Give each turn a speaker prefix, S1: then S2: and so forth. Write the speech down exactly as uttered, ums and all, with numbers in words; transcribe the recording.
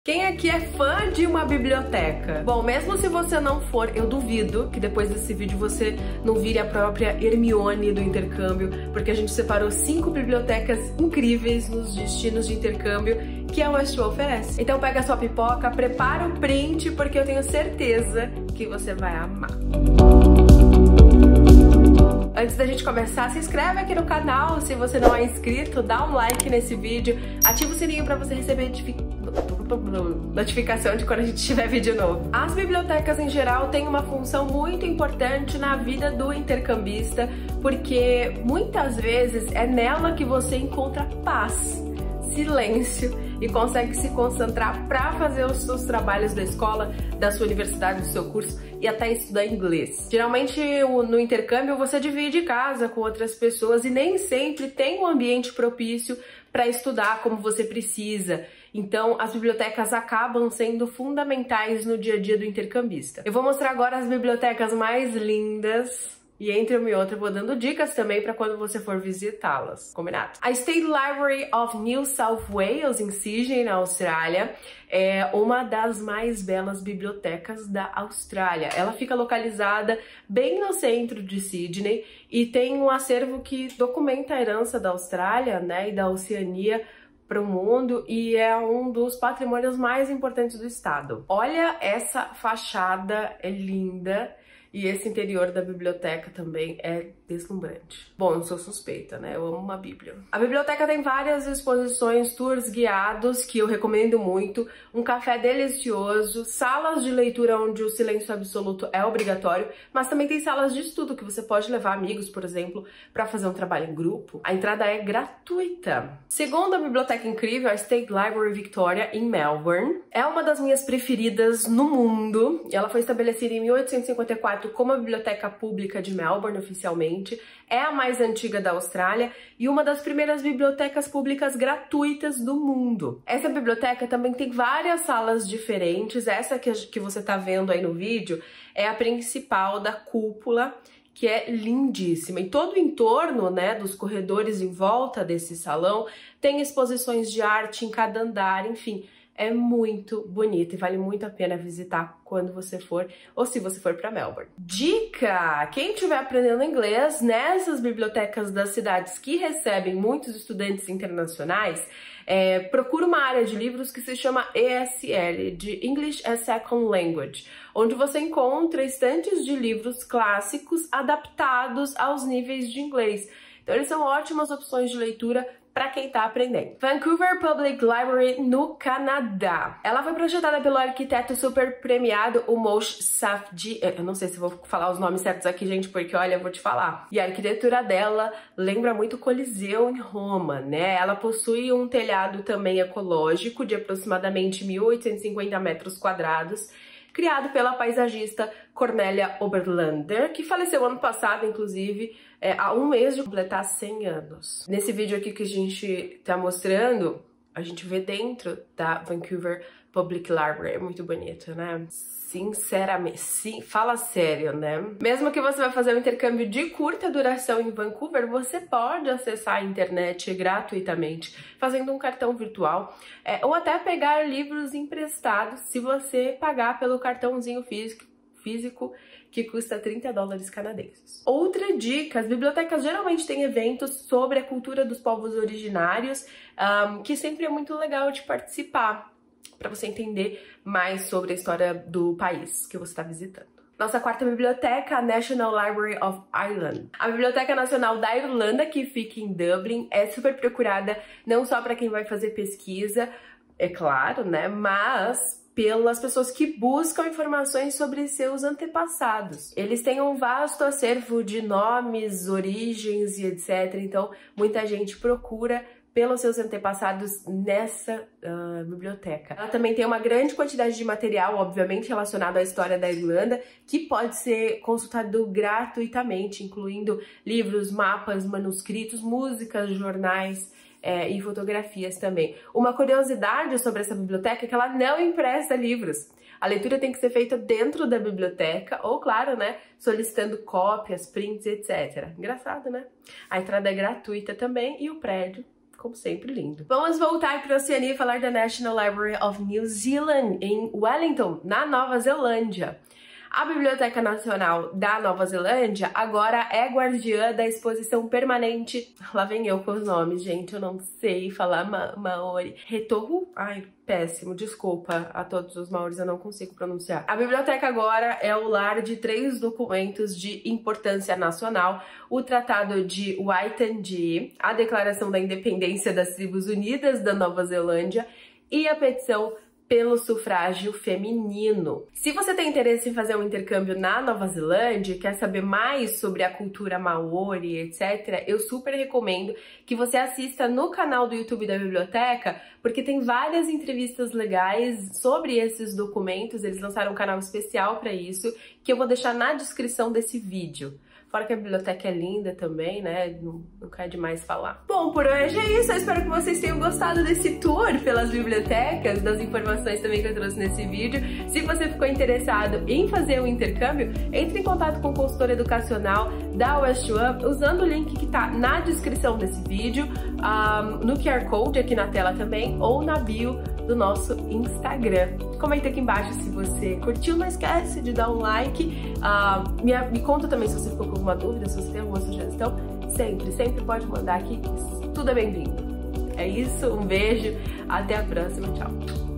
S1: Quem aqui é fã de uma biblioteca? Bom, mesmo se você não for, eu duvido que depois desse vídeo você não vire a própria Hermione do intercâmbio, porque a gente separou cinco bibliotecas incríveis nos destinos de intercâmbio que a Westwall oferece. Então pega a sua pipoca, prepara o print, porque eu tenho certeza que você vai amar. Antes da gente começar, se inscreve aqui no canal se você não é inscrito, dá um like nesse vídeo, ativa o sininho para você receber notificação de quando a gente tiver vídeo novo. As bibliotecas em geral têm uma função muito importante na vida do intercambista, porque muitas vezes é nela que você encontra paz, silêncio e consegue se concentrar para fazer os seus trabalhos da escola, da sua universidade, do seu curso e até estudar inglês. Geralmente no intercâmbio você divide casa com outras pessoas e nem sempre tem um ambiente propício para estudar como você precisa. Então as bibliotecas acabam sendo fundamentais no dia a dia do intercambista. Eu vou mostrar agora as bibliotecas mais lindas. E entre uma e outra eu vou dando dicas também para quando você for visitá-las. Combinado? A State Library of New South Wales, em Sydney, na Austrália, é uma das mais belas bibliotecas da Austrália. Ela fica localizada bem no centro de Sydney e tem um acervo que documenta a herança da Austrália, né, e da Oceania para o mundo, e é um dos patrimônios mais importantes do estado. Olha essa fachada, é linda. E esse interior da biblioteca também é deslumbrante. Bom, eu sou suspeita, né? Eu amo uma bíblia. A biblioteca tem várias exposições, tours guiados, que eu recomendo muito, um café delicioso, salas de leitura onde o silêncio absoluto é obrigatório, mas também tem salas de estudo que você pode levar amigos, por exemplo, para fazer um trabalho em grupo. A entrada é gratuita. Segunda biblioteca incrível, a State Library Victoria, em Melbourne. É uma das minhas preferidas no mundo. Ela foi estabelecida em mil oitocentos e cinquenta e quatro como a Biblioteca Pública de Melbourne oficialmente, é a mais antiga da Austrália e uma das primeiras bibliotecas públicas gratuitas do mundo. Essa biblioteca também tem várias salas diferentes, essa que, que você tá vendo aí no vídeo é a principal da cúpula, que é lindíssima. E todo o entorno, né, dos corredores em volta desse salão tem exposições de arte em cada andar, enfim, é muito bonito e vale muito a pena visitar quando você for, ou se você for para Melbourne. Dica! Quem estiver aprendendo inglês, nessas bibliotecas das cidades que recebem muitos estudantes internacionais, é, procura uma área de livros que se chama E S L, de English as Second Language, onde você encontra estantes de livros clássicos adaptados aos níveis de inglês. Então eles são ótimas opções de leitura para quem tá aprendendo. Vancouver Public Library, no Canadá. Ela foi projetada pelo arquiteto super premiado, o Moshe Safdie. Eu não sei se vou falar os nomes certos aqui, gente, porque olha, eu vou te falar. E a arquitetura dela lembra muito o Coliseu em Roma, né? Ela possui um telhado também ecológico de aproximadamente mil oitocentos e cinquenta metros quadrados, criado pela paisagista Cornélia Oberlander, que faleceu ano passado, inclusive, é, há um mês de completar cem anos. Nesse vídeo aqui que a gente tá mostrando, a gente vê dentro da Vancouver Public Library. É muito bonito, né? Sinceramente, sim, fala sério, né? Mesmo que você vai fazer um intercâmbio de curta duração em Vancouver, você pode acessar a internet gratuitamente, fazendo um cartão virtual, é, ou até pegar livros emprestados se você pagar pelo cartãozinho físico, físico que custa trinta dólares canadenses. Outra dica, as bibliotecas geralmente têm eventos sobre a cultura dos povos originários, um, que sempre é muito legal de participar, para você entender mais sobre a história do país que você está visitando. Nossa quarta biblioteca, a National Library of Ireland. A Biblioteca Nacional da Irlanda, que fica em Dublin, é super procurada não só para quem vai fazer pesquisa, é claro, né, mas pelas pessoas que buscam informações sobre seus antepassados. Eles têm um vasto acervo de nomes, origens e etcétera. Então, muita gente procura pelos seus antepassados nessa uh, biblioteca. Ela também tem uma grande quantidade de material, obviamente, relacionado à história da Irlanda, que pode ser consultado gratuitamente, incluindo livros, mapas, manuscritos, músicas, jornais, É, e fotografias também. Uma curiosidade sobre essa biblioteca é que ela não empresta livros. A leitura tem que ser feita dentro da biblioteca ou, claro, né, solicitando cópias, prints, etcétera. Engraçado, né? A entrada é gratuita também e o prédio como sempre, lindo. Vamos voltar para a Oceania e falar da National Library of New Zealand, em Wellington, na Nova Zelândia. A Biblioteca Nacional da Nova Zelândia agora é guardiã da exposição permanente... Lá vem eu com os nomes, gente, eu não sei falar ma maori. Retohu? Ai, péssimo, desculpa a todos os maoris, eu não consigo pronunciar. A biblioteca agora é o lar de três documentos de importância nacional: o Tratado de Waitangi, a Declaração da Independência das Tribos Unidas da Nova Zelândia e a petição pelo sufrágio feminino. Se você tem interesse em fazer um intercâmbio na Nova Zelândia, quer saber mais sobre a cultura maori, etcétera, eu super recomendo que você assista no canal do YouTube da biblioteca, porque tem várias entrevistas legais sobre esses documentos. Eles lançaram um canal especial para isso, que eu vou deixar na descrição desse vídeo. Fora que a biblioteca é linda também, né? Não, não quer demais falar. Bom, por hoje é isso. Eu espero que vocês tenham gostado desse tour pelas bibliotecas, das informações também que eu trouxe nesse vídeo. Se você ficou interessado em fazer um intercâmbio, entre em contato com o consultor educacional da West One, usando o link que tá na descrição desse vídeo, um, no Q R Code aqui na tela também, ou na bio do nosso Instagram. Comenta aqui embaixo se você curtiu, não esquece de dar um like. Uh, me, me conta também se você ficou com alguma dúvida, se você tem alguma sugestão. Sempre, sempre pode mandar aqui, tudo é bem-vindo. É isso, um beijo, até a próxima, tchau!